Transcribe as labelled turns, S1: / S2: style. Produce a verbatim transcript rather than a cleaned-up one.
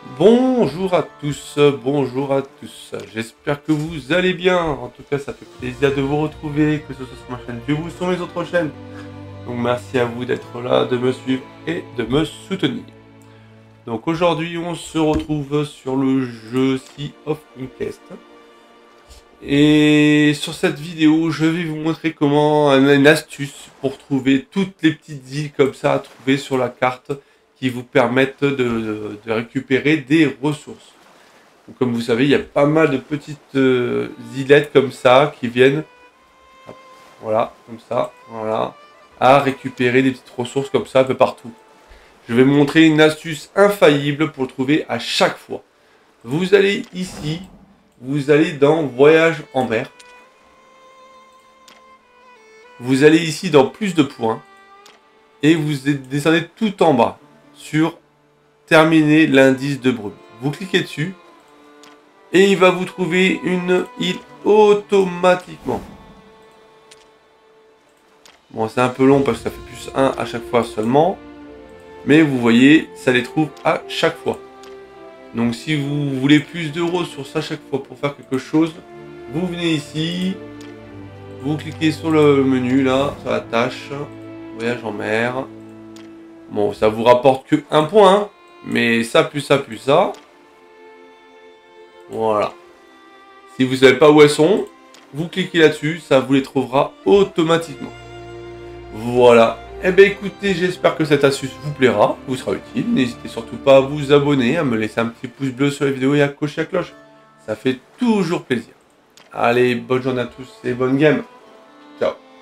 S1: Bonjour à tous, bonjour à tous, j'espère que vous allez bien, en tout cas ça fait plaisir de vous retrouver, que ce soit sur ma chaîne ou sur mes autres chaînes. Donc merci à vous d'être là, de me suivre et de me soutenir. Donc aujourd'hui on se retrouve sur le jeu Sea of Inquest. Et sur cette vidéo je vais vous montrer comment une astuce pour trouver toutes les petites îles comme ça à trouver sur la carte qui vous permettent de, de, de récupérer des ressources. Donc, comme vous savez, il y a pas mal de petites euh, îlettes comme ça qui viennent, hop, voilà, comme ça, voilà, à récupérer des petites ressources comme ça un peu partout. Je vais vous montrer une astuce infaillible pour le trouver à chaque fois. Vous allez ici, vous allez dans Voyage en mer. Vous allez ici dans Plus de points. Et vous descendez tout en bas sur Terminer l'indice de brume. Vous cliquez dessus et il va vous trouver une île automatiquement. Bon, c'est un peu long parce que ça fait plus un à chaque fois seulement. Mais vous voyez, ça les trouve à chaque fois. Donc si vous voulez plus de ressources à chaque fois pour faire quelque chose, vous venez ici, vous cliquez sur le menu là, sur la tâche, voyage en mer. Bon, ça vous rapporte que un point, hein, mais ça plus ça plus ça. Voilà. Si vous ne savez pas où elles sont, vous cliquez là-dessus, ça vous les trouvera automatiquement. Voilà. Eh bien écoutez, j'espère que cette astuce vous plaira, vous sera utile. N'hésitez surtout pas à vous abonner, à me laisser un petit pouce bleu sur la vidéo et à cocher la cloche. Ça fait toujours plaisir. Allez, bonne journée à tous et bonne game. Ciao.